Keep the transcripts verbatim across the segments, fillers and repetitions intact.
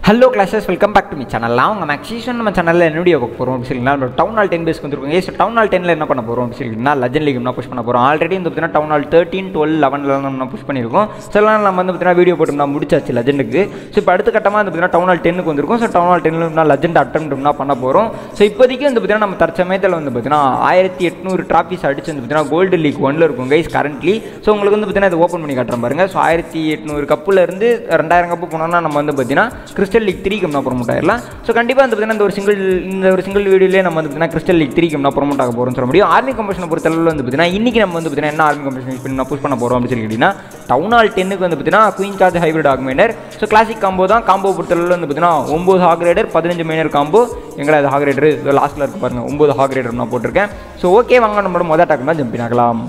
Hello classes, welcome back to my channel. Now நம்ம actually நம்ம சேனல்ல என்ன வீடியோ பார்க்க போறோம் அப்படினா நம்ம டவுன் ஹால் ten பேஸ்க்கு வந்திருக்கோம். ஏஸ் டவுன் ஹால் ten ல என்ன பண்ண போறோம் அப்படினா லெஜெண்ட் லீக் நம்ம புஷ் பண்ண போறோம். ஆல்ரெடி இந்த பத்தினா town hall thirteen, twelve, eleven ல நம்ம புஷ் பண்ணிருக்கோம். சோலாம் நம்ம வந்து பத்தினா வீடியோ போட்டு நம்ம முடிச்சாச்சு லெஜெண்டுக்கு. சோ இப்போ அடுத்த கட்டமா இந்த பத்தினா டவுன் ஹால் ten க்கு வந்திருக்கோம். சோ டவுன் ஹால் ten ல நம்ம லெஜெண்ட் அட்டெம்ப்ட் நம்ம பண்ண போறோம். சோ இப்போதைக்கு இந்த பத்தினா நம்ம தற்சமயத்துல வந்து பத்தினா eighteen hundred டிராபிஸ் அடிச்சு இந்த பத்தினா கோல்ட் லீக் one ல இருக்கும் गाइस கரண்ட்லி. சோ உங்களுக்கு வந்து பத்தினா இத ஓபன் பண்ணி காட்றேன் பாருங்க. சோ eighteen hundred கப்ல இருந்து two thousand கப் போனோம்னா நம்ம வந்து பத்தினா கிறிஸ்டல் லீக் three க்கு நம்ம ப்ரோமோட் ஆயிரலாம். சோ கண்டிப்பா அந்த பத்தினா இந்த ஒரு சிங்கிள் இந்த ஒரு சிங்கிள் வீடியோலயே நம்ம வந்து பத்தினா கிறிஸ்டல் லீக் three க்கு நம்ம ப்ரோமோட் ஆக போறோம்னு சொல்ல முடியும். ஆர்மி கம்பஷனை பொறுத்தளவுல வந்து பத்தினா இன்னைக்கு நம்ம வந்து பத்தினா என்ன ஆர்மி கம்பஷன் யூஸ் பண்ணி நம்ம புஷ் பண்ண போறோம் அப்படி சொல்லிட்டீங்கன்னா டவுன் ஹால் ten க்கு வந்து பத்தினா queen charge hybrid augmenter. So classic combo தான். காம்போ பொறுத்தளவுல வந்து பத்தினா nine hog rider fifteen miner combo. எங்கடா அது ஹாக் ரேடர் லாஸ்ட்ல இருக்கு பாருங்க. nine ஹாக் ரேடர் நான் போட்டுருக்கேன். சோ ஓகே வாங்க நம்ம முதல் அட்டாக் தான் ஜம்ப் பண்ணலாம்.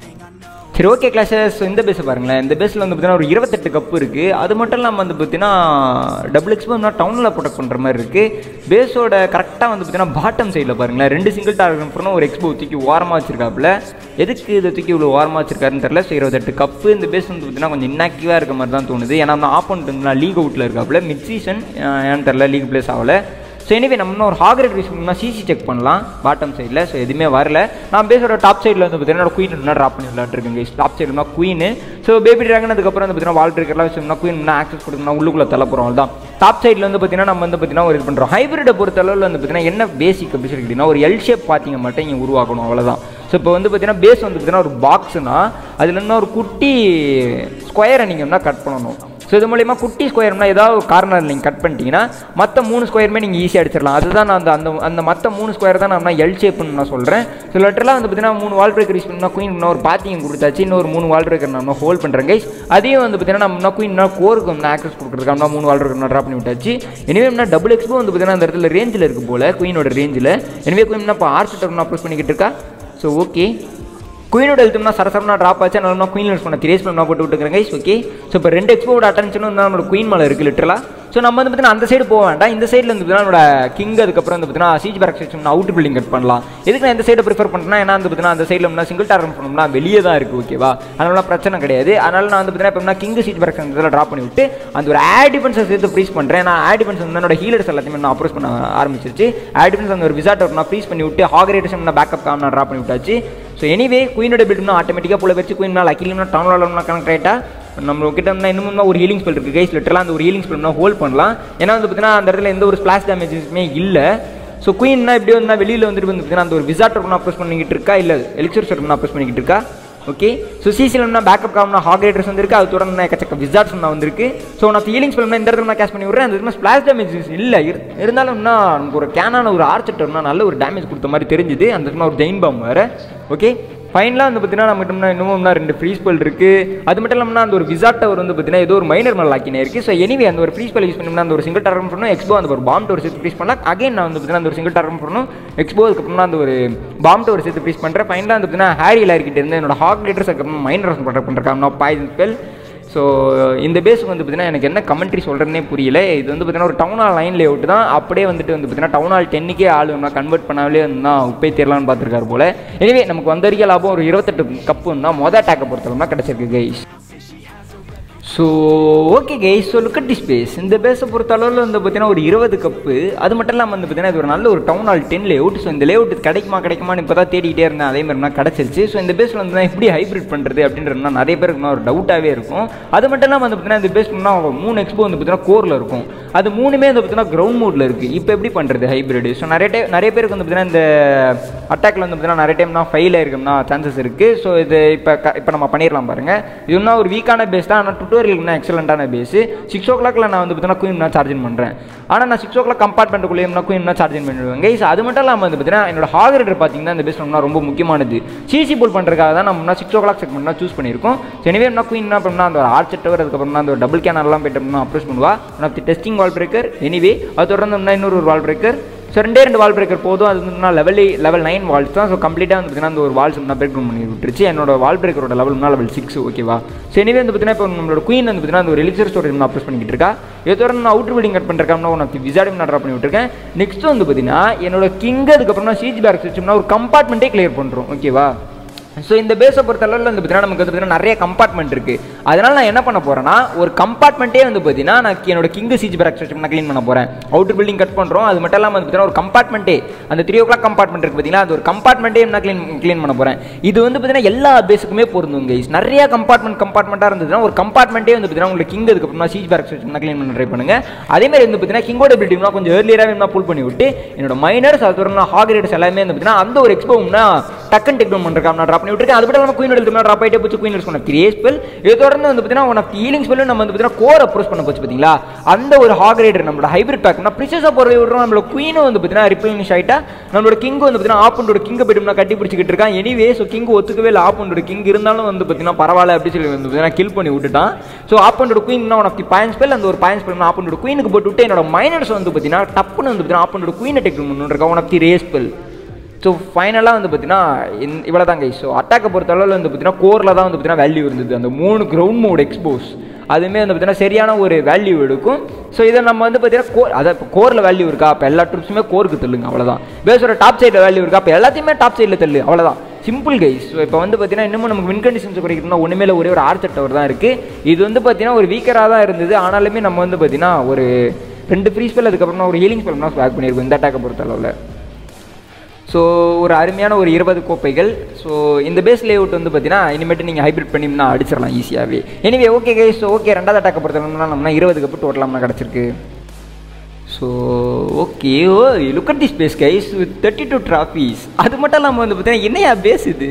சரி ஓகே கிளாஸஸ் இந்த பேஸ் பாருங்களேன். இந்த பேஸில் வந்து பார்த்தீங்கன்னா ஒரு இருபத்தெட்டு கப்பு இருக்குது. அது மட்டும் இல்லாமல் வந்து பார்த்தீங்கன்னா டபுள் எக்ஸ்போ டவுனில் ப்ரொடெக்ட் பண்ணுற மாதிரி இருக்குது. பேஸோட கரெக்டாக வந்து பார்த்தீங்கன்னா பாட்டம் சைடில் பாருங்களேன் ரெண்டு சிங்கிள் டார்கெட் பண்ணணும். ஒரு எக்ஸ்போ தூக்கி ஓரமாக வச்சிருக்காப்புல. எதுக்கு இதை தூக்கி இவ்வளோ ஓரமாக வச்சிருக்காருன்னு தெரியல. ஸோ இருபத்தெட்டு கப்பு இந்த பேஸ் வந்து பார்த்தீங்கன்னா கொஞ்சம் இன்னாக்டிவாக இருக்க மாதிரி தான் தோணுது. ஏன்னா அந்த ஆப்போனண்ட் வந்து நான் லீக் அவுட்டில் இருக்காப்புல. மிட் சீசன் ஏன்னு தெரில லீக் பிளேஸ் ஆகலை. ஸோ எனிவே நம்ம ஒரு ஹாக் ரேட் யூஸ் பண்ணோம்னா சிசி செக் பண்ணலாம் பாட்டம் சைடில். ஸோ எதுவுமே வரல. நான் பேஸோட டாப் சைடில் வந்து பார்த்தீங்கன்னா குயின் என்ன ட்ராப் பண்ணி விளையாட்டுருக்கேங்க. டாப் சைடுனா குயின். ஸோ பேபி ட்ராகன் அதுக்கப்புறம் வந்து பார்த்தீங்கன்னா வால் பிரேக்கர்லாம் வச்சோம்னா குயின் ஆக்சஸ் கொடுக்கணும்னா உள்ளுக்குள்ள தள்ளப்போகிறோம் தான். டாப் சைடில் வந்து பார்த்தீங்கன்னா நம்ம வந்து பார்த்தீங்கன்னா ஒரு இது பண்ணுறோம். ஹைபிரிட்டை பொறுத்தளவில் வந்து பார்த்தீங்கன்னா என்ன பேசிக் அப்படி சொல்லிக்கிட்டீங்கன்னா ஒரு எல் ஷேப் பார்த்தீங்க மட்டும் இங்கே உருவாக்கணும் அவ்வளோதான். ஸோ இப்போ வந்து பார்த்தீங்கன்னா பேஸ் வந்து பார்த்தீங்கன்னா ஒரு பாக்ஸ்னா அதில் என்ன ஒரு குட்டி ஸ்கொயரை நீங்கள் கட் பண்ணணும். ஸோ இது மூலயமா குட்டி ஸ்கொயர்னா ஏதாவது ஒரு கார்னர் நீங்கள் கட் பண்ணிட்டீங்கன்னா மற்ற மூணு ஸ்கொயருமே நீங்கள் ஈஸியாக அடிச்சிடலாம். அதுதான் நான் அந்த அந்த அந்த மற்ற மூணு ஸ்கொயர் தான் நான் எல் ஷேப்னு நான் சொல்கிறேன். ஸோ லெட்டரெலாம் வந்து பார்த்தீங்கன்னா மூணு வால் பிரேக்கர் யூஸ் பண்ணால் குயின் இன்னும் ஒரு பாத்திங்க கொடுத்தாச்சு. இன்னொரு மூணு வால் பிரேக்கர் நான் ஹோல்ட் பண்ணுறேன் கைஸ். அதையும் வந்து பார்த்தீங்கன்னா நம்ம குயின் கோருக்கு வந்து ஆக்சஸ் கொடுக்குறதுக்காக மூணு வால் பிரேக்கர் நான் ட்ராப் பண்ணி விட்டாச்சு. எனவே என்ன டபுள் எக்ஸ்போ வந்து பார்த்தீங்கன்னா அந்த இடத்துல ரேஞ்சில் இருக்குது போல் குயினோட ரேஞ்சில். எனவே குயின் இப்போ ஆர்ச்சர் அப்ரோச் பண்ணிக்கிட்டு இருக்கா. ஸோ ஓகே குயினோட எழுத்துனா சரசரனா ட்ராப் ஆச்சு. அதனால குயின் யூஸ் பண்ண திரேஸ் பண்ண போட்டு விட்டுக்கிறேன் கைஸ். ஓகே ஸோ இப்போ ரெண்டு எக்ஸ்போட அட்டென்ஷனும் வந்து நம்மளோட குயின் மேலே இருக்குது லிட்டரலாக. ஸோ நம்ம வந்து பார்த்தீங்கன்னா அந்த சைடு போக வேண்டாம். இந்த சைடில் வந்து பார்த்தீங்கன்னா நம்மளோட கிங் அதுக்கப்புறம் வந்து பார்த்தீங்கன்னா siege pack section out building cut பண்ணலாம். எதுக்கு நான் இந்த சைடை ப்ரிஃபர் பண்ணுறேன்னா ஏன்னா வந்து பார்த்தீங்கன்னா அந்த சைடில் நம்ம சிங்கிள் டார்கெட் பண்ணோம்னா வெளியே தான் இருக்குது. ஓகேவா அதனால பிரச்சனை கிடையாது. அதனால நான் வந்து பார்த்தீங்கன்னா இப்போ king siege pack section drop பண்ணி விட்டு அந்த ஒரு ஆட் டிஃபென்ஸை சேர்த்து ஃப்ரீஸ் பண்ணுறேன். நான் ஆட் டிஃபென்ஸ் வந்து என்னோட ஹீலர்ஸ் எல்லாத்தையுமே நான் அப்ரோச் பண்ண ஆரம்பிச்சிருச்சு. ஆட் டிஃபென்ஸ் அந்த ஒரு விசாட் நான் ஃப்ரீஸ் பண்ணி விட்டு ஹாக் ரேட்டேஷன் நான் பேக்கப் காம் நான் ட்ராப் பண்ணி விட்டாச்சு. ஸோ எனிவே குயினோட பில்ட்னா ஆட்டோமேட்டிக்காக போல வச்சு குயின் மேலே அக்கிலிம்னா டவுன் ஹால்னா கனெக்ட் ஆகிட்டா நம்ம கிட்ட இன்னும் ஒரு ஹீலிங் ஸ்பெல் இருக்குது கைஸ். லிட்டரலாக அந்த ஒரு ஹீலிங் ஸ்பெல் ஹோல்ட் பண்ணலாம். ஏன்னா வந்து பார்த்தீங்கன்னா அந்த இடத்துல எந்த ஒரு ஸ்பிளாஷ் டேமேஜஸுமே இல்லை. ஸோ குயின்னா இப்படி வந்து வெளியில் வந்துட்டு வந்து பார்த்தீங்கன்னா அந்த ஒரு விசாட் ஒன்று அப்ரோச் பண்ணிக்கிட்டு இருக்கா இல்லை எலிக்சர் ஷர்ட் அப்ரோச் பண்ணிக்கிட்டு இருக்கா. ஓகே ஸோ சிசிலம்னா பேக்கப் காம்னா ஹாக் ரேட்டர்ஸ் வந்துருக்கு. அது தொடர்ந்து எக்கச்சக்க விசாட்ஸ் நான் வந்திருக்கு. ஸோ நான் ஹீலிங் ஸ்பெல்னா இந்த இடத்துல நான் கேஷ் பண்ணி விட்றேன். அந்த இடத்துல ஸ்பிளாஷ் டேமேஜஸ் இல்லை இருந்தாலும்னா நமக்கு ஒரு கேனான ஒரு ஆர்ச்சர்னா நல்ல ஒரு டேமேஜ் கொடுத்த மாதிரி தெரிஞ்சுது. அந்த இடத்துல ஒரு ஜெயின் பாம் வேறு. ஓகே ஃபைனலாக வந்து பார்த்தீங்கன்னா நம்மகிட்ட இன்னும் ரெண்டு ஃப்ரீ ஸ்பெல் இருக்குது. அது மட்டும் இல்லாமல் அந்த ஒரு விசாட் டவர் வந்து பார்த்தீங்கன்னா ஏதோ ஒரு மைனர் மேலே லாக்கினே இருக்குது. ஸோ எனிவே அந்த ஒரு ஃப்ரீ ஸ்பெல் யூஸ் பண்ணோம்னா அந்த ஒரு சிங்கிள் டார்கெட் பண்ணணும். எக்ஸ்போ அந்த ஒரு பாம் டவர் சேர்த்து ஃப்ரீஸ் பண்ணலாம். அகைன் நான் வந்து பார்த்தீங்கன்னா அந்த ஒரு சிங்கிள் டார்கெட் பண்ணணும். எக்ஸ்போ அதுக்கப்புறம் அந்த ஒரு பாம் டவர் சேர்த்து ஃப்ரீஸ் பண்ணுறேன். ஃபைனலாக வந்து பார்த்தீங்கன்னா ஹேரி லாரிக்கிட்ட இருந்து என்னோட ஹாக் ரேட்டர்ஸ் அதுக்கப்புறம் மைனர் ப்ரொடெக்ட் பண்ணுறேன். நான் பாய்சன் ஸ்பெல். ஸோ இந்த பேஸுக்கு வந்து பார்த்தீங்கன்னா எனக்கு என்ன கமெண்ட்ரி சொல்கிறேன்னே புரியல. இது வந்து பார்த்தீங்கன்னா ஒரு town hall line layout தான். அப்படியே வந்துட்டு வந்து பார்த்தீங்கன்னா டவுன் ஹால் டென்னுக்கே ஆள் வேணா கன்வெர்ட் பண்ணாலே தான் உப்பை தேரலான்னு பார்த்துருக்காரு போல். எனவே நமக்கு வந்த வரைக்கும் லாபம் ஒரு இருபத்தெட்டு கப்பு தான் மொதல் அட்டாக்கை பொறுத்தவரைக்கும் கிடச்சிருக்கு guys. So okay guys. So look at this base. இந்த பேஸை பொறுத்த அளவில் வந்து பார்த்தீங்கன்னா ஒரு இருபது கப்பு. அது மட்டும் இல்லாமல் வந்து பார்த்தீங்கன்னா இது ஒரு நல்ல ஒரு town hall ten layout. So இந்த லே அவுட் கிடைக்குமா கிடைக்குமான்னு இப்போ தான் தேடிக்கிட்டே இருந்தேன். அதே மாதிரி கிடச்சிருச்சு. ஸோ இந்த பேஸில் வந்து எப்படி ஹைப்ரிட் பண்ணுறது அப்படின்றதுனா நிறைய பேருக்கு ஒரு டவுட்டாகவே இருக்கும். அது மட்டும் இல்லாமல் வந்து பார்த்தீங்கன்னா இந்த பேஸ் பண்ணால் மூணு எக்ஸ்போ வந்து பார்த்தீங்கன்னா கோரில் இருக்கும். அது மூணுமே வந்து பார்த்தீங்கன்னா கிரவுண்ட் மோடில் இருக்குது. இப்போ எப்படி பண்ணுறது ஹைப்ரிட்? ஸோ நிறைய டைம் நிறைய பேருக்கு வந்து பார்த்தீங்கன்னா இந்த அட்டாக்ல வந்து பார்த்தீங்கன்னா நிறைய டைம் நான் ஃபெயில் ஆயிருக்கும்னா சான்சஸ் இருக்குது. ஸோ இது இப்போ இப்போ நம்ம பண்ணிடலாம் பாருங்கள். இது இன்னும் ஒரு வீக்கான பேஸ் தான். ஆனால் டுட்டோரியல் எக்ஸலண்டான பேஸ். சிக்ஸ் ஓ கிளாக்ல நான் வந்து பார்த்தீங்கன்னா குயின் நான் சார்ஜிங் பண்ணுறேன். ஆனால் நான் சிக்ஸ் ஓ கிளாக் கம்பார்ட்மெண்ட்டுக்குள்ளே நான் குயின் நான் சார்ஜிங் பண்ணிடுவேன் கைஸ். அது மட்டும் இல்லாமல் வந்து பார்த்தீங்கன்னா என்னோட ஹாக் ரேட்டர் பார்த்தீங்கன்னா இந்த பேஸ் பண்ணா ரொம்ப முக்கியமானது. சிசி போல் பண்ணுறதுக்காக தான் நம்ம சிக்ஸ் ஓ கிளாக் செக்மெண்ட் தான் சூஸ் பண்ணியிருக்கோம். எனவே நான் குயின் என்ன பண்ணால் அந்த ஒரு ஆர்ச்சர் டவர் அதுக்கப்புறம் அந்த ஒரு டபுள் கேனர்லாம் போய்ட்டு அப்ரோச் பண்ணுவா. நான் டெஸ்டிங் வால் பிரேக்கர். எனிவே அது தொடர்ந்து இன்னொரு ஒரு வால் பிரேக்கர். ஸோ ரெண்டே ரெண்டு வால் பிரேக்கர் போதும். அது வந்து லெவல் லெவல் நைன் வால்ஸ் தான். ஸோ கம்ப்ளீட்டாக வந்து பார்த்தீங்கன்னா அந்த ஒரு வால்ஸ் நான் பிரேக் பண்ணி விட்டுருச்சு. என்னோட வால் பிரேக்கரோட லெவல்னா லெவல் சிக்ஸ். ஓகேவா ஸோ எனிவே வந்து பார்த்தீங்கன்னா இப்போ நம்மளோட குயின் வந்து பார்த்தீங்கன்னா அந்த ஒரு எலிக்சர் ஸ்டோரி நான் அப்ரோச் பண்ணிக்கிட்டு இருக்கா. இதோட நான் அவுட்டர் பில்டிங் கட் பண்ணுறேன். நான் விசாடும் நான் ட்ராப் பண்ணி விட்டுருக்கேன். நெக்ஸ்ட் வந்து பார்த்தீங்கன்னா என்னோட கிங் அதுக்கப்புறம் சீஜ் பேக் சிஸ்டம்னா ஒரு கம்பார்ட்மெண்ட்டே கிளியர் பண்ணுறோம். ஓகேவா ஸோ இந்த பேஸை பொறுத்தளவில் வந்து பார்த்தீங்கன்னா நமக்கு வந்து பார்த்தீங்கன்னா நிறைய கம்பார்ட்மெண்ட் இருக்குது. அதனால் நான் என்ன பண்ண போகிறேன்னா ஒரு கம்பார்ட்மெண்ட்டே வந்து பார்த்தீங்கன்னா நான் என்னோட கிங் சிஜி பேக் ஸ்ட்ரக்சர் நான் க்ளீன் பண்ண போகிறேன். அவுட்டர் பில்டிங் கட் பண்ணுறோம். அது மட்டும் இல்லாமல் வந்து பார்த்தீங்கன்னா ஒரு கம்பார்ட்மெண்ட்டே அந்த த்ரீ ஓ கிளாக் கம்பார்ட்மெண்ட் இருக்குது பார்த்தீங்கன்னா அது ஒரு கம்பார்ட்மெண்ட்டே நான் க்ளீன் க்ளீன் பண்ண போகிறேன். இது வந்து பார்த்தீங்கன்னா எல்லா பேஸுக்குமே பொருந்தும் கைஸ். நிறைய கம்பார்ட்மெண்ட் கம்பார்ட்மெண்ட்டாக இருந்ததுன்னா ஒரு கம்பார்ட்மெண்ட்டே வந்து பார்த்தீங்கன்னா உங்களுக்கு கிங் அதுக்கப்புறமா சிஜி பேக் ஸ்ட்ரக்சர் நான் க்ளீன் பண்ண ட்ரை பண்ணுங்கள். அதேமாதிரி வந்து பார்த்தீங்கன்னா கிங்கோட பில்டிங்னா கொஞ்சம் ஏர்லியராக வேணும்னா புல் பண்ணி விட்டு என்னோட மைனர்ஸ் அதுக்கப்புறம் ஹாகிரேட்ஸ் எல்லாமே வந்து பார்த்தீங்கன்னா அந்த ஒரு எக்ஸ்போம்னா டக்குன்னு டேக் டவுன் பண்ணுறேன் நான் ட்ராப் பண்ணி விட்டுருக்கேன். அது மட்டும் இல்லாமல் குயின் எடுத்து ட்ராப் ஆகிட்டே போச்சு. குயின் எடுத்து த்ரீ ஸ்பெல் இது தொடர்ந்து வந்து பார்த்தீங்கன்னா ஒன் ஆஃப் ஹீலிங் ஸ்பெல்லும் நம்ம வந்து பார்த்தீங்கன்னா கோர் அப்ரோச் பண்ண போச்சு பார்த்தீங்களா. அந்த ஒரு ஹாகிரேடர் நம்மளோட ஹைபிரிட் பேக்னா ப்ரிசஸாக போகிற விடுறோம். நம்மளோட குயினும் வந்து பார்த்தீங்கன்னா ரிப்ளனிஷ் ஆகிட்டா நம்மளோட கிங்கும் வந்து பார்த்தீங்கன்னா ஆப்பனோட கிங்கை போய்ட்டு கட்டி பிடிச்சிக்கிட்டு இருக்கான். எனிவே ஸோ கிங் ஒத்துக்கவே இல்லை. ஆப்பனோட கிங் இருந்தாலும் வந்து பார்த்தீங்கன்னா பரவாயில்ல அப்படி சொல்லி வந்து பார்த்தீங்கன்னா கில் பண்ணி விட்டுட்டான். ஸோ ஆப்பனோட queen one of the point spell அந்த ஒரு பாயிண்ட் ஸ்பெல் ஆப்பனோட குயினுக்கு போட்டு விட்டு என்னோட மைனர்ஸ் வந்து பார்த்தீங்கன்னா டப்புன்னு வந்து பார்த்தீங்கன்னா ஆப்பனோட குயினை டேக் டவுன் இருக்கா one of the ray spell. So ஃபைனலாக வந்து பார்த்தீங்கன்னா இவ்வளோ தான் கைஸ். ஸோ அட்டாக்கை பொறுத்தளவில் வந்து பார்த்தீங்கன்னா கோரில் தான் வந்து பார்த்தீங்கன்னா வேல்யூ இருந்தது. அந்த மூணு கிரவுண்ட் மோட் எக்ஸ்போஸ் அதுவுமே வந்து பார்த்தீங்கன்னா சரியான ஒரு வேல்யூ எடுக்கும். ஸோ இதை நம்ம வந்து பார்த்தீங்கன்னா கோர் அதை இப்போ கோரில் வேல்யூ இருக்கா அப்போ எல்லா ட்ரிப்ஸுமே கோருக்கு தள்ளுங்க அவ்வளோதான். பேஸோட டாப் சைடில் வேல்யூ இருக்கா அப்போ எல்லாத்தையுமே டாப் சைடில் தள்ளு அவ்வளோதான். Simple guys. ஸோ இப்போ வந்து பார்த்தீங்கன்னா இன்னமும் நமக்கு வின் கண்டிஷன்ஸ் குறைக்கணும்னா ஒன்றுமே இல்லை ஒரே ஒரு ஆர்ச்சர் டவர் தான் இருக்குது. இது வந்து பார்த்தீங்கன்னா ஒரு வீக்கராக தான் இருந்தது. ஆனாலுமே நம்ம வந்து பார்த்தீங்கன்னா ஒரு ரெண்டு ஃப்ரீ ஸ்பெல் அதுக்கப்புறமா ஒரு ஹீலிங் ஸ்பெல்லாம் ஸ்வாக் பண்ணியிருக்கோம் இந்த அட்டாக்கை பொறுத்தளவில். ஸோ ஒரு அருமையான ஒரு இருபது கோப்பைகள். ஸோ இந்த பேஸ் லே அவுட் வந்து பார்த்தீங்கன்னா இனிமேட்டு நீங்கள் ஹைப்ரிட் பண்ணினா அடிச்சிடலாம் ஈஸியாகவே. Anyway okay guys. So okay ரெண்டாவது அட்டாக்கை பொறுத்தளவுனா நம்ம இருபது கப்பு டோட்டலாக கிடச்சிருக்கு. So okay oh look at this base guys with thirty two trophies. அது மட்டும் இல்லாமல் வந்து பார்த்தீங்கன்னா என்னையா பேஸ் இது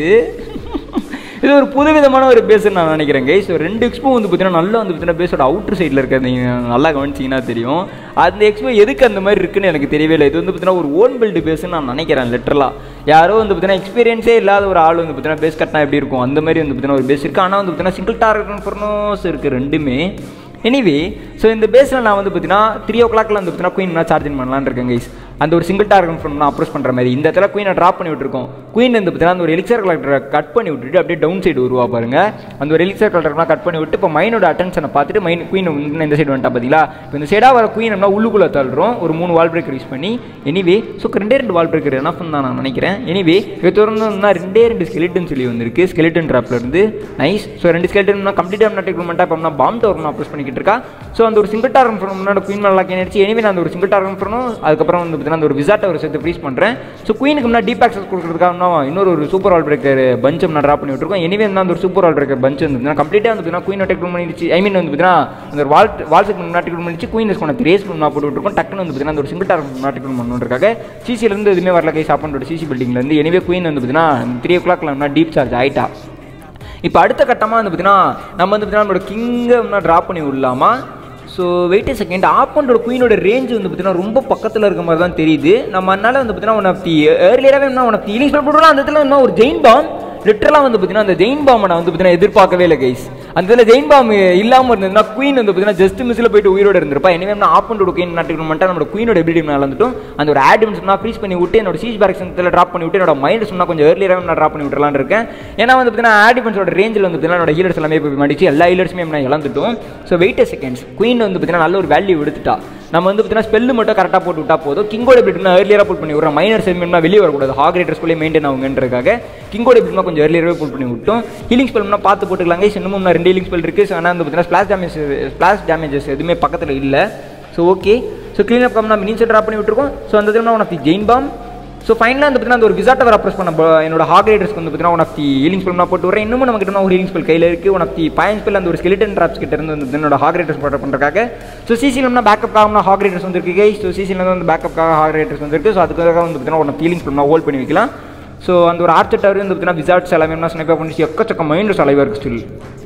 இது ஒரு புது விதமான ஒரு பேஸ்ன்னு நான் நினைக்கிறேன் கைஸ். ஸோ ரெண்டு எக்ஸ்போ வந்து பார்த்தீங்கன்னா நல்லா வந்து பார்த்தீங்கன்னா பேஸோட அவுட்டர் சைடில் இருக்க நீங்கள் நல்லா கவனிச்சிங்கன்னா தெரியும். அந்த எக்ஸ்போ எதுக்கு அந்த மாதிரி இருக்குன்னு எனக்கு தெரியவே இல்லை. இது வந்து பார்த்தீங்கன்னா ஒரு ஓன் பில்டு பேஸ்ன்னு நான் நினைக்கிறேன். லிட்டரலாக யாரோ வந்து பார்த்தீங்கன்னா எக்ஸ்பீரியன்ஸே இல்லாத ஒரு ஆள் வந்து பார்த்தீங்கன்னா பேஸ் கட்டினா எப்படி இருக்கும் அந்த மாதிரி வந்து பார்த்தீங்கன்னா ஒரு பேஸ் இருக்குது. ஆனால் வந்து பார்த்தீங்கன்னா சிங்கிள் டார்கெட் ஃபர்னோஸ் இருக்குது ரெண்டுமே. எனிவே ஸோ இந்த பேஸில் நான் வந்து பார்த்தீங்கன்னா த்ரீ ஓ கிளாக்ல வந்து பார்த்தீங்கன்னா குயின் நான் சார்ஜிங் பண்ணலான்னு இருக்கேன் கைஸ். அந்த ஒரு சிங்கிள் டார்கெட் ஃப்ரம் நான் அப்ரோச் பண்ணுற மாதிரி இந்த இடத்துல குயினை ட்ராப் பண்ணி விட்டுருக்கோம். குயின் வந்து பார்த்தீங்கன்னா அந்த ஒரு எலிக்சர் கலெக்டரை கட் பண்ணி விட்டுட்டு அப்படியே டவுன் சைடு உருவா பாருங்க. அந்த ஒரு எலிக்சர் கலெக்டர்லாம் கட் பண்ணி விட்டு இப்போ மைனோட அட்டென்ஷனை பார்த்துட்டு மைன் குயின் இந்த சைடு வந்துட்டா பார்த்தீங்களா. இப்போ இந்த சைடாக வர குயின் நம்ம உள்ளுக்குள்ளே தள்ளுறோம் ஒரு மூணு வால் பிரேக்கர் யூஸ் பண்ணி. எனிவே ஸோ ரெண்டே ரெண்டு வால் பிரேக்கர் என்ன தான் நான் நினைக்கிறேன். எனிவே இது தொடர்ந்து ரெண்டே ரெண்டு ஸ்கெலிட்டன் சொல்லி வந்திருக்கு ஸ்கெலிட்டன் ட்ராப்ல இருந்து நைஸ். ஸோ ரெண்டு ஸ்கெலிட்டன் கம்ப்ளீட்டாக டெக்மெண்ட்டாக இப்போ பாம் டவர் நான் அப்ரோச் பண்ணிக்கிட்டு இருக்கா. ஸோ அந்த ஒரு சிங்கிள் டார்கெட் ஃப்ரம் முன்னாடி குயின் நல்லா கேனிச்சு. எனிவே நான் அந்த ஒரு சிங்கிள் டார்கெட் ஃப்ரணும் அதுக்கப்புறம் வந்து பார்த்தீங்கன்னா அந்த ஒரு விசாட்டை ஒரு சேர்த்து ஃப்ரீஸ் பண்ணுறேன். ஸோ குயினுக்கு முன்னாடி டீப் ஆக்சஸ் கொடுக்குறதுக்காக இன்னொரு ஒரு சூப்பர் ஆல் பிரேக்கர் பஞ்சம் நான் ட்ராப் பண்ணி விட்டுருக்கோம். எனிவே வந்து அந்த ஒரு சூப்பர் ஆல் பிரேக்கர் பஞ்ச் வந்து கம்ப்ளீட்டாக வந்து பார்த்தீங்கன்னா குயின் டெக் பண்ணிடுச்சு. ஐ மீன் வந்து பார்த்தீங்கன்னா அந்த ஒரு வால் வால்ஸுக்கு முன்னாடி டெக் பண்ணிச்சு. குயின் கொண்டு ரேஸ் நான் போட்டு விட்டுருக்கோம். டக்குன்னு வந்து பார்த்தீங்கன்னா அந்த ஒரு சிங்கிள் டார்கெட் முன்னாடி டெக் பண்ணுறதுக்காக சிசிலேருந்து எதுவுமே வரல கை சாப்பிட்டு சிசி பில்டிங்லேருந்து. எனிவே குயின் வந்து பார்த்தீங்கன்னா த்ரீ ஓ கிளாக்ல டீப் சார்ஜ் ஆகிட்டா. இப்போ அடுத்த கட்டமாக வந்து பார்த்தீங்கன்னா நம்ம வந்து பார்த்தீங்கன்னா நம்மளோட கிங்கை ட்ராப் பண்ணி விடலாமா. ஸோ வெயிட் செகண்ட் ஆப்பனோட குயினோட ரேஞ்ச் வந்து பார்த்தீங்கன்னா ரொம்ப பக்கத்தில் இருக்க மாதிரி தான் தெரியுது. நம்ம அதனால வந்து பார்த்தீங்கன்னா ஒன் ஆஃப் தி ஏர்லியராகவே என்ன one of the healing spell போட்டுலாம் அந்த இடத்துல என்ன ஒரு ஜெயின் பாம் லிட்டரலாக வந்து பார்த்தீங்கன்னா அந்த ஜெயின் பாம்பை நான் வந்து பார்த்தீங்கன்னா எதிர்பார்க்கவே இல்லை கைஸ். அந்த இதில் ஜெயின் பாம் இல்லாமல் இருந்ததுன்னா குயின் வந்து பார்த்தீங்கன்னா ஜஸ்ட் மிஸ்ஸில் போயிட்டு உயிரோடு இருந்திருப்பா. எனவே நான் ஆப்பனோட குயின் நாட்டுக்கு மட்டும் நம்ம குயினோட எபிலிட்டி நான் வந்துட்டும் அந்த ஒரு ஆடியன்ஸ் நான் ஃப்ரீஸ் பண்ணி விட்டு என்னோட சீஸ் பேரக்ஷன்ஸில் ட்ராப் பண்ணி விட்டு என்னோட மைண்ட் சொன்னால் கொஞ்சம் ஏர்லியராக நான் ட்ராப் பண்ணி விட்டுலான்னு இருக்கேன். ஏன்னா வந்து பார்த்தீங்கன்னா ஆடியன்ஸோட ரேஞ்சில் வந்து பார்த்தீங்கன்னா என்னோட ஹீலர்ஸ் எல்லாமே போய் மாட்டிச்சு. எல்லா ஹீலர்ஸுமே நான் இழந்துட்டோம். ஸோ வெயிட் செகண்ட்ஸ் குயின் வந்து பார்த்தீங்கன்னா நல்ல ஒரு வேல்யூ எடுத்துட்டா. நம்ம வந்து பார்த்தீங்கன்னா ஸ்பெல்லு மட்டும் கரெக்டாக போட்டு விட்டா போதும். கிங்கோட பில்ட்னா ஏர்லியராக புல் பண்ணி விட்றோம். மைனர் செல்மெண்ட்னா வெளியே வரக்கூடாது. ஹாகிரேட்டர்ஸ்குள்ளே மெயின்டைன் ஆகுங்கன்றதுக்காக கிங்கோட பில்ட்னா கொஞ்சம் ஏர்லியராகவே புல் பண்ணி விட்டோம். ஹீலிங் ஸ்பெல்னா பார்த்து போட்டுக்கலாங்க. இன்னமும் நான் ரெண்டு ஹீலிங் ஸ்பெல் இருக்குது. ஆனால் வந்து பார்த்தீங்கன்னா ஸ்பிளாஷ் டேமேஜ் ஸ்பிளாஷ் டேமேஜஸ் எதுவுமே பக்கத்தில் இல்லை. So okay so clean up come நான் மினிட்ஸ் ட்ராப் பண்ணி விட்டுருக்கோம். ஸோ அந்த இதில் ஒன் ஆஃப் தி ஜெயின் பாம். ஸோ ஃபைனலாக வந்து பார்த்தீங்கன்னா அந்த ஒரு விசாட்டை வர அப்ரோச் பண்ண என்னோட ஹாகிரேட்டர்ஸ்க்கு வந்து பார்த்தீங்கன்னா one of the healing spell நான் போட்டு வரேன். இன்னமும் நம்ம கிட்ட ஒரு ஹீலிங் ஸ்பெல் கையில் இருக்குது. One of the point spell அந்த ஒரு ஸ்கெலிட்டன் ட்ராப்ஸ் கிட்ட இருந்து வந்து என்னோட ஹாகிரேட்டர்ஸ் போட்டு பண்ணுறதுக்காக. ஸோ சிசிலம்னா பேக்கப் ஆகும்னா ஹாகிரேட்டர்ஸ் வந்துருக்கு கை. ஸோ சிசியில் வந்து பேக்கப்காக ஹாகிரேட்டர்ஸ் வந்துருக்கு. ஸோ அதுக்காக வந்து பார்த்தீங்கன்னா ஒன் ஆஃப் ஹீலிங் ஸ்பெல் நான் ஹோல்ட் பண்ணி வைக்கலாம். ஸோ அந்த ஒரு ஆர்ச்சர் டவர் வந்து பார்த்தீங்கன்னா விசாட்ஸ் எல்லாமே ஸ்னைப்பர் பண்ணிச்சு. எக்கச்சக்க மைண்டர்ஸ் அலைவாக இருக்குது still.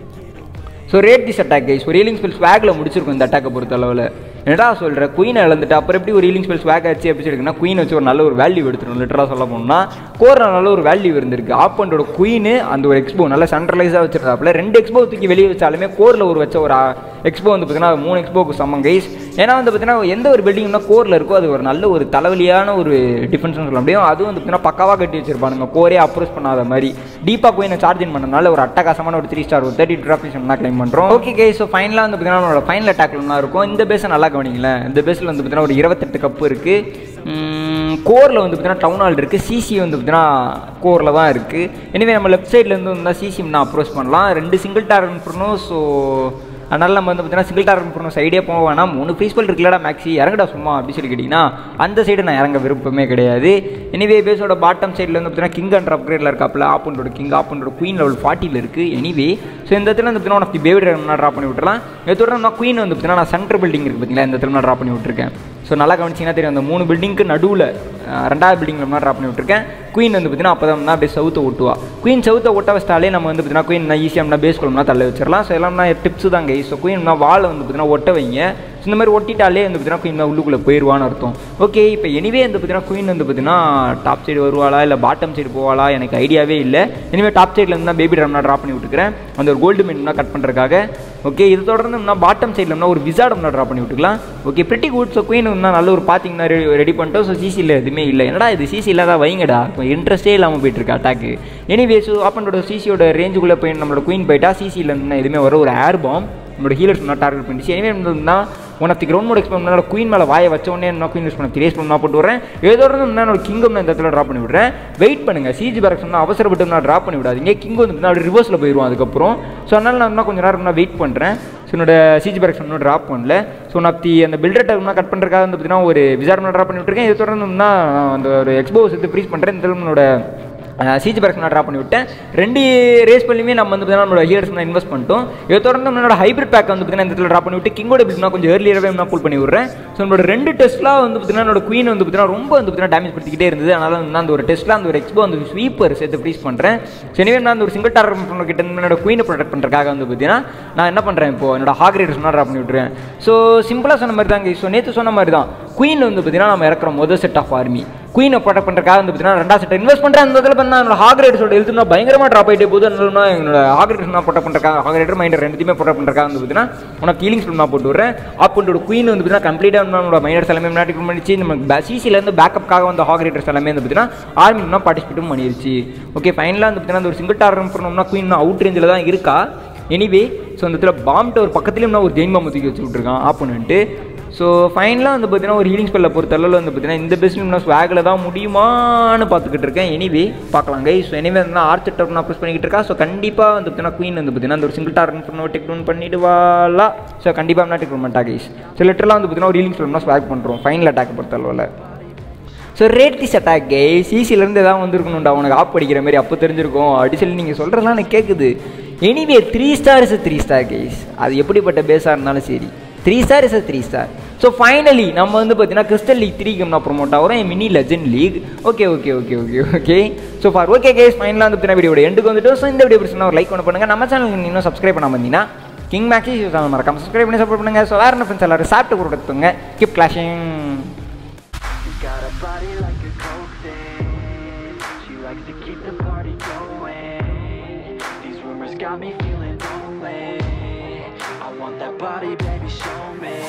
So rate this attack guys. ஒரு ஹீலிங் ஸ்பெல் ஸ்வாகில் முடிச்சிருக்கும் இந்த அட்டாக்கை பொறுத்த அளவில். என்னடா சொல்கிற குயினை இழந்துட்டு அப்புறம் எப்படி ஒரு ஹீலிங் ஸ்பெல் ஸ்வாக் ஆச்சு எப்படி இருக்குன்னா குயின் வச்சு ஒரு நல்ல ஒரு வேல்யூ எடுத்துடும். லிட்டராக சொல்ல போனோம்னா கோரில் நல்ல ஒரு வேல்யூ இருந்திருக்கு. ஆப்பனோட குயின் அந்த ஒரு எக்ஸ்போ நல்லா சென்ட்ரலைஸாக வச்சிருக்காப்புல. ரெண்டு எக்ஸ்போ தூக்கி வெளியே வச்சாலுமே கோரில் ஒரு வச்ச ஒரு எக்ஸ்போ வந்து பார்த்தீங்கன்னா மூணு எக்ஸ்போக்கு சமம் கைஸ். ஏன்னா வந்து பார்த்தீங்கன்னா எந்த ஒரு பில்டிங்னா கோரில் இருக்கோ அது ஒரு நல்ல ஒரு தலைவலியான ஒரு டிஃபென்ஸ்னு சொல்ல முடியும். அதுவும் வந்து பார்த்தீங்கன்னா பக்காவாக கட்டி வச்சிருப்பானுங்க. கோரே அப்ரோச் பண்ணாத மாதிரி டீப்பாக குயினை சார்ஜிங் பண்ணனால ஒரு அட்டகாசமான ஒரு த்ரீ ஸ்டார் ஒரு தேர்ட்டி ட்ராஃபிஸ் நான் கிளைம் பண்ணுறோம். Okay guys. ஸோ ஃபைனலாக வந்து பார்த்தீங்கன்னா நம்மளோட ஃபைனல் அட்டாக்லாம் இருக்கும். இந்த பேஸை நல்லா கவனிங்களேன். இந்த பேஸில் வந்து பார்த்தீங்கன்னா ஒரு இருபத்தெட்டு கப்பு இருக்குது. கோரில் வந்து பார்த்தீங்கன்னா டவுன் ஹால் இருக்குது. சிசி வந்து பார்த்தீங்கன்னா கோரில் தான் இருக்குது. எனவே நம்ம லெஃப்ட் சைட்லேருந்து வந்தால் சிசி நான் அப்ரோச் பண்ணலாம். ரெண்டு சிங்கிள் டார்கெட் பண்ணணும். ஸோ அதனால் நம்ம வந்து பார்த்தீங்கன்னா சிங்கிள் டார்கெட் பண்ணணும். சைடே போக வேணாம். மூணு ஃப்ரீஸ்பல் இருக்குல்லடா மேக்ஸி இறங்கடா சும்மா அப்படி சொல்லி கேட்டிங்கன்னா அந்த சைடு நான் இறங்க விருப்பமே கிடையாது. எனிவே பேஸோட பாட்டம் சைடில் வந்து பார்த்தீங்கன்னா கிங் அண்ட் அப்கிரேடில் இருக்காப்பில் ஆப்பனோட கிங் ஆப்பனோட குயின் லெவல் ஃபார்ட்டியில் இருக்குது. எனிவே ஸோ இந்த இடத்துல வந்து பார்த்தீங்கன்னா உனக்கு பேபி ட்ராகன் ட்ரா பண்ணி விட்டுறலாம். இதோட நான் குயின் வந்து பார்த்தீங்கன்னா நான் சென்டர் பில்டிங் இருக்குது பார்த்தீங்களா, இந்த இடத்துல நான் ட்ரா பண்ணி விட்டுருக்கேன். ஸோ நல்லா கவனிச்சிங்கன்னா தெரியும், அந்த மூணு பில்டிங்க்கு நடுவில் ரெண்டாவது பில்டிங்கில் நான் ட்ரா பண்ணி விட்டுருக்கேன். குயின் வந்து பார்த்தீங்கன்னா அப்போ தான் அப்படியே சவுத்தை ஓட்டுவா. குயின் சவுத்தை ஓட்ட வச்சிட்டாலே நம்ம வந்து பார்த்தீங்கன்னா குயின் ஈஸியாக பேஸ் கொள்ளணும்னா தள்ள வச்சிடலாம். ஸோ எல்லாம் டிப்ஸ் தான் கை. ஸோ குயின் வால் வந்து பார்த்தீங்கன்னா ஒட்ட வைங்க. ஸோ இந்த மாதிரி ஒட்டிட்டாலே வந்து பார்த்தீங்கன்னா குயின் உள்ளுக்குள்ளே போயிடுவான்னு அர்த்தம். ஓகே, இப்போ எனிவே வந்து பார்த்தீங்கன்னா குயின் வந்து பார்த்தீங்கன்னா டாப் சைடு வருவாளா இல்லை பாட்டம் சைடு போவாளா எனக்கு ஐடியாவே இல்லை. எனிவே டாப் சைடில் இருந்து தான் பேபி ட்ராகன் நான் ட்ரா பண்ணி விட்டுக்கிறேன் அந்த ஒரு கோல்டு மெயின்னா கட் பண்ணுறதுக்காக. ஓகே, இது தொடர்ந்து பாட்டம் சைடில் ஒரு விசார்டம் ட்ரா பண்ணி விட்டுக்கலாம். Okay, pretty good. So queen நல்ல ஒரு பார்த்தீங்கன்னா ரெடி பண்ணிட்டோம். ஸோ சிசியில் எதுவுமே இல்லை. என்னடா இது சிசி இல்லாத வைங்கடா, இப்போ இன்ட்ரெஸ்ட்டே இல்லாமல் போயிட்டு இருக்கா அட்டாக்கு. எனிவே ஸோ அப்பனோட சிசியோட ரேஞ்சுக்குள்ளே போய் நம்மளோட குயின் போயிட்டா சிசியில் இருந்தால் எதுவுமே வர ஒரு ஏர் பாம் நம்மளோட ஹீலர்ஸ் நான் டார்கெட் பண்ணிச்சு. எனிவே இருந்ததுன்னா உனக்கு கிரௌண்ட் மோட் எக்ஸ்பெக்ட் பண்ணால் குயின் மேலே வாயை வச்ச உடனே என்ன குயின் யூஸ் பண்ண திரேஸ் பண்ணா போட்டு வரேன். ஏதோ நான் கிங்கம் இந்த இடத்துல ட்ரா பண்ணி விடுறேன். வெயிட் பண்ணுங்கள். சிஜி பேரக்ஸ் அவசரப்பட்டு நான் ட்ரா பண்ணி விடாதீங்க. கிங் வந்து அப்படி ரிவர்ஸில் போயிடுவோம் அதுக்கப்புறம். ஸோ அதனால் நான் இன்னும் கொஞ்சம் நேரம் நான் வெயிட் பண்ணுறேன். ஸோ என்னோட சிஜி பேரக்ஸ் இன்னும் ட்ராப் பண்ணல. ஸோ நான் அந்த பில்டர் டர்ம்னா கட் பண்ணுறதுக்காக வந்து பார்த்தீங்கன்னா ஒரு விசாரணை ட்ரா பண்ணி விட்டுருக்கேன். இது தொடர்ந்து அந்த ஒரு எக்ஸ்போஸ் எடுத்து ஃப்ரீஸ் பண்ணுறேன். இந்த என்னோட சிஜி பேரக்ஸ் நான் ட்ரா பண்ணி விட்டேன். ரெண்டு ரேஸ் பண்ணியுமே நம்ம வந்து பார்த்தீங்கன்னா நம்மளோட ஹீலர்ஸ் நான் இன்வெஸ்ட் பண்ணிட்டோம். இதை தொடர்ந்து நம்மளோட ஹைப்ரிட் பேக் வந்து பார்த்தீங்கன்னா இந்த இடத்துல ட்ரா பண்ணி விட்டு கிங்கோட பில்ட் நான் கொஞ்சம் ஏர்லியராகவே நான் புல் பண்ணி விடுறேன். ஸோ நம்மளோட ரெண்டு டெஸ்ட்லாம் வந்து பார்த்தீங்கன்னா என்னோட குயின் வந்து பார்த்தீங்கன்னா ரொம்ப வந்து பார்த்தீங்கன்னா டேமேஜ் படுத்திக்கிட்டே இருந்தது. அதனால நான் அந்த ஒரு டெஸ்ட்லாம் அந்த ஒரு எக்ஸ்போ அந்த ஸ்வீப்பர் சேர்த்து ஃப்ரீஸ் பண்ணுறேன். ஸோ எனவே நான் அந்த ஒரு சிங்கிள் டார்கெட் பண்ண கிட்ட என்னோட குயினை ப்ரொடெக்ட் பண்ணுறதுக்காக வந்து பார்த்தீங்கன்னா நான் என்ன பண்ணுறேன், இப்போ என்னோட ஹாக் ரேடர்ஸ் நான் ட்ரா பண்ணி விட்டுறேன். ஸோ சிம்பிளாக சொன்ன மாதிரி தாங்க. ஸோ நேற்று சொன்ன மாதிரி தான் குயின் வந்து பார்த்தீங்கன்னா நம்ம இறக்குற முதல் செட் ஆஃப் ஆர்மி குயினை ப்ரொடெக்ட் பண்ணுறதுக்காக வந்து பார்த்தீங்கன்னா ரெண்டாவது செட் இன்வெஸ்ட் பண்ணுறேன். அந்த இதில் பண்ணால் என்னோட ஹாக் ரேடர்ஸோட எழுத்துனா பயங்கரமாக ட்ராப் ஆகிட்டே போது. அதனால என்னோட ஹாக் ரேடர்ஸ் நான் ப்ரொடெக்ட் பண்ணுறதுக்காக ஹாக் ரேடர் மைண்டர் ரெண்டுத்தையுமே ப்ரொடெக்ட் பண்ணுறதுக்காக வந்து பார்த்தீங்கன்னா உனக்கு ஹீலிங்ஸ் நான் போட்டு விடுறேன். அப்போட குயின் வந்து பார்த்தீங்கன்னா கம்ப்ளீட்டாக நம்மளோட மைனர்ஸ் எல்லாமே முன்னாடி பண்ணிச்சு. நம்ம சிசிலேருந்து பேக்கப்காக வந்து ஹாக் ரேடர்ஸ் எல்லாமே வந்து பார்த்தீங்கன்னா ஆர்மினா பார்ட்டிசிபேட்டும் பண்ணிருச்சு. ஓகே, ஃபைனலாக வந்து பார்த்தீங்கன்னா அந்த ஒரு சிங்கிள் டார்கெட் பண்ணோம்னா குயின் அவுட் ரேஞ்சில் தான் இருக்கா. எனிவே ஸோ அந்த இடத்துல பாம் டவர் பக்கத்துலேயும் நான் ஒரு ஜெயின் பாம்பு தூக்கி வச்சு விட்ருக்கான் ஆப்போனன்ட்டு. ஸோ ஃபைனலாக வந்து பார்த்தீங்கன்னா ஒரு ஹீலிங் ஸ்பெல்லில் பொறுத்தளவில் வந்து பார்த்தீங்கன்னா இந்த பெஸ்ட் நான் ஸ்வாகில் தான் முடியுமான்னு பார்த்துக்கிட்டு இருக்கேன். எனிவே பார்க்கலாம் கை. ஸோ எனிவே வந்து ஆர்ச்சர் டவர் நான் ப்ரெஸ் பண்ணிக்கிட்டு இருக்கா. ஸோ கண்டிப்பாக வந்து பார்த்தீங்கன்னா குயின் வந்து பார்த்தீங்கன்னா அந்த ஒரு சிங்கிள் டார்கெட் பண்ண டெக் டவுன் பண்ணிடுவாளா. ஸோ கண்டிப்பாக நான் டெக் டவுன் பண்ணிட்டா கைஸ். ஸோ லிட்டரலாக வந்து பார்த்தீங்கன்னா ஒரு ஹீலிங் ஸ்பெல் நான் ஸ்வாக் பண்ணுறோம் ஃபைனல் அட்டாக் பொறுத்தளவில். So rate this attack guy சிசிலேருந்து எதாவது வந்துருக்கணும்டா உனக்கு ஆப் படிக்கிற மாதிரி அப்போ தெரிஞ்சிருக்கும் அப்படி சொல்லி நீங்கள் சொல்கிறதுலாம் எனக்கு கேட்குது. Anyway three star is three star guys. அது எப்படிப்பட்ட பேஸாக இருந்தாலும் சரி three star is three star. So finally நம்ம வந்து பார்த்தீங்கன்னா கிறிஸ்டல் லீக் த்ரீக்கு நான் ப்ரொமோட் ஆகிறோம் என் mini legend league. Okay okay okay okay okay so far okay guys ஃபைனலாக வந்து பார்த்தீங்கன்னா வீடியோட எண்டுக்கு வந்துட்டு. ஸோ இந்த வீடியோ பிடிச்சா ஒரு லைக் ஒன்று பண்ணுங்கள். நம்ம சேனலுக்கு இன்னும் சப்ஸ்கிரைப் பண்ணாமல் இருந்தீங்கன்னா கிங் மேக்ஸி சேனல் மறக்காம சப்ஸ்கிரைப் பண்ணி சப்போர்ட் பண்ணுங்கள். ஸோ வேறு என்ன ஃப்ரெண்ட்ஸ் எல்லாரும் சாப்பிட்டு கொடுத்துங்க. Keep clashing. Got me feeling lonely. I want that body, baby, show me.